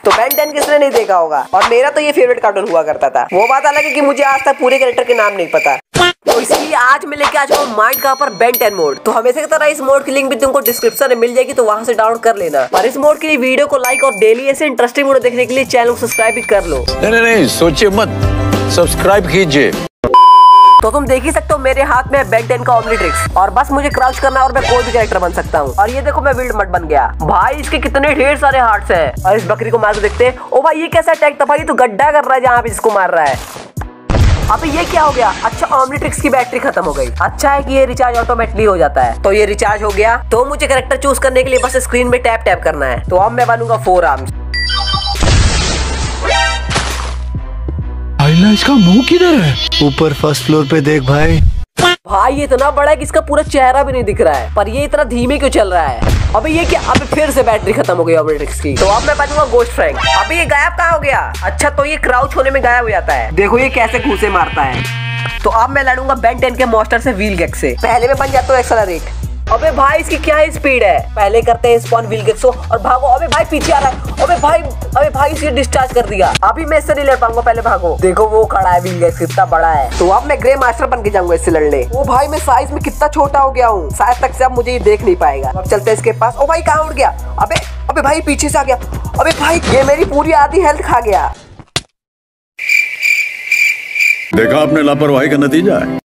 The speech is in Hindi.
तो बेन 10 किसने नहीं देखा होगा, और मेरा तो ये फेवरेट कार्टून हुआ करता था। वो बात अलग है कि मुझे आज तक पूरे कैरेक्टर के नाम नहीं पता। तो इसलिए आज मैं लेके आ चुका हूँ माइनक्राफ्ट पर बेन 10 मोड। तो हमेशा की तरह इस मोड की लिंक भी तुमको डिस्क्रिप्शन में मिल जाएगी, तो वहां से डाउनलोड कर लेना। और इस मोड के लिए वीडियो को लाइक और डेली ऐसे इंटरेस्टिंग वीडियो देखने के लिए चैनल को सब्सक्राइब भी कर लो। नहीं सोचिए मत, सब्सक्राइब कीजिए। तो तुम देख ही सकते हो मेरे हाथ में बेन 10 का ओमनीट्रिक्स, और बस मुझे क्राउच करना और मैं कोई भी कैरेक्टर बन सकता हूँ। और ये देखो मैं विल्ड मड बन गया। भाई इसके कितने ढेर सारे हार्ट्स हैं। और इस बकरी को मार के देखते हैं। ओ भाई ये कैसा अटैक था भाई, तो गड्ढा कर रहा है जहाँ पे इसको मार रहा है। अबे ये क्या हो गया? अच्छा ओमनीट्रिक्स की बैटरी खत्म हो गई। अच्छा है कि ये रिचार्ज ऑटोमेटिकली हो जाता है। तो ये रिचार्ज हो गया। तो मुझे कैरेक्टर चूज करने के लिए बस स्क्रीन में टैप टैप करना है। तो अब मैं बनूंगा 4 आर्म्स। इसका मुंह किधर है? ऊपर फर्स्ट फ्लोर पे देख भाई। भाई ये इतना बड़ा है कि इसका पूरा चेहरा भी नहीं दिख रहा है। पर ये इतना धीमे क्यों चल रहा है? अबे ये क्या? अबे फिर से बैटरी खत्म हो गई ओमनीट्रिक्स की। तो अब मैं बनूंगा गोस्ट फ्रैंक। अबे ये गायब कहाँ हो गया? अच्छा तो ये क्राउच होने में गायब हो जाता है। देखो ये कैसे घूंसे मारता है। तो अब मैं लड़ूंगा बेन 10 के मॉन्स्टर से व्हीलगैक्स से। पहले मैं बन जाता हूँ एक्सेलरेट। अबे भाई इसकी क्या स्पीड है। पहले करते हैं स्पॉन व्हीलगैक्स और भागो। अबे भाई पीछे आ रहा है। अबे भाई इसे डिस्चार्ज कर दिया। अभी मैं इससे नहीं लड़ पाऊंगा, पहले भागो। देखो वो खड़ा है, व्हीलगैक्स कितना बड़ा है। तो अब मैं ग्रे मास्टर बन के जाऊंगा इससे लड़ने। ओ भाई मैं साइज में कितना छोटा हो गया हूँ, शायद तक से अब मुझे ये देख नहीं पाएगा। अब चलते हैं इसके पास। ओ भाई कहाँ उड़ गया? अबे भाई पीछे से आ गया। अबे भाई ये मेरी पूरी आधी हेल्थ खा गया। देखा आपने लापरवाही का नतीजा है।